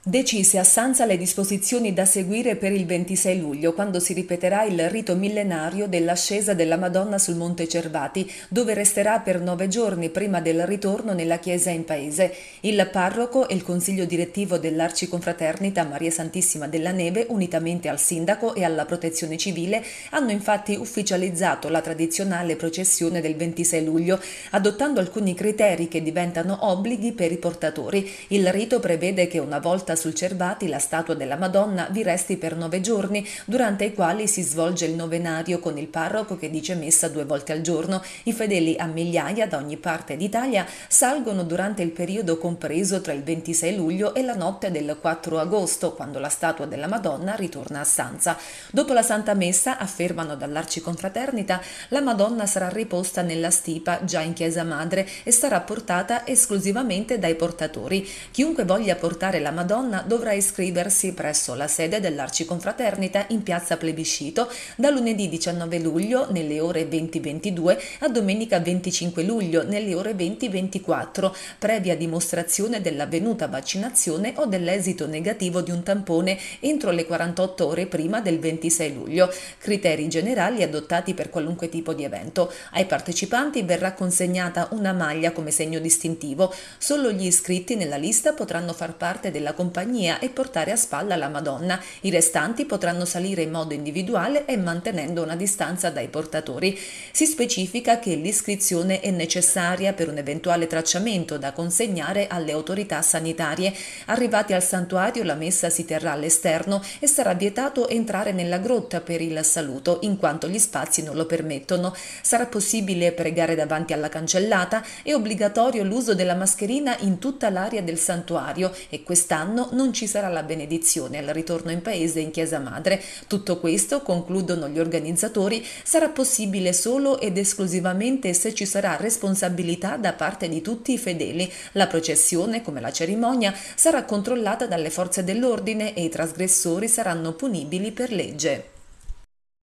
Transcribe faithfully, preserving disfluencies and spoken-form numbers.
Decise a Sanza le disposizioni da seguire per il ventisei luglio, quando si ripeterà il rito millenario dell'ascesa della Madonna sul Monte Cervati, dove resterà per nove giorni prima del ritorno nella chiesa in paese. Il parroco e il consiglio direttivo dell'Arciconfraternita Maria Santissima della Neve, unitamente al sindaco e alla protezione civile, hanno infatti ufficializzato la tradizionale processione del ventisei luglio, adottando alcuni criteri che diventano obblighi per i portatori. Il rito prevede che una volta sul Cervati la statua della Madonna vi resti per nove giorni, durante i quali si svolge il novenario con il parroco che dice messa due volte al giorno. I fedeli a migliaia da ogni parte d'Italia salgono durante il periodo compreso tra il ventisei luglio e la notte del quattro agosto, quando la statua della Madonna ritorna a Sanza. Dopo la Santa Messa, affermano dall'Arciconfraternita, la Madonna sarà riposta nella stipa già in chiesa madre e sarà portata esclusivamente dai portatori. Chiunque voglia portare la Madonna dovrà iscriversi presso la sede dell'Arciconfraternita in piazza Plebiscito da lunedì diciannove luglio nelle ore venti ventidue a domenica venticinque luglio nelle ore venti ventiquattro, previa dimostrazione dell'avvenuta vaccinazione o dell'esito negativo di un tampone entro le quarantotto ore prima del ventisei luglio. Criteri generali adottati per qualunque tipo di evento. Ai partecipanti verrà consegnata una maglia come segno distintivo. Solo gli iscritti nella lista potranno far parte della compagnia e portare a spalla la Madonna. I restanti potranno salire in modo individuale e mantenendo una distanza dai portatori. Si specifica che l'iscrizione è necessaria per un eventuale tracciamento da consegnare alle autorità sanitarie. Arrivati al santuario, la messa si terrà all'esterno e sarà vietato entrare nella grotta per il saluto, in quanto gli spazi non lo permettono. Sarà possibile pregare davanti alla cancellata. È obbligatorio l'uso della mascherina in tutta l'area del santuario e quest'anno non ci sarà la benedizione al ritorno in paese in chiesa madre. Tutto questo, concludono gli organizzatori, sarà possibile solo ed esclusivamente se ci sarà responsabilità da parte di tutti i fedeli. La processione, come la cerimonia, sarà controllata dalle forze dell'ordine e i trasgressori saranno punibili per legge.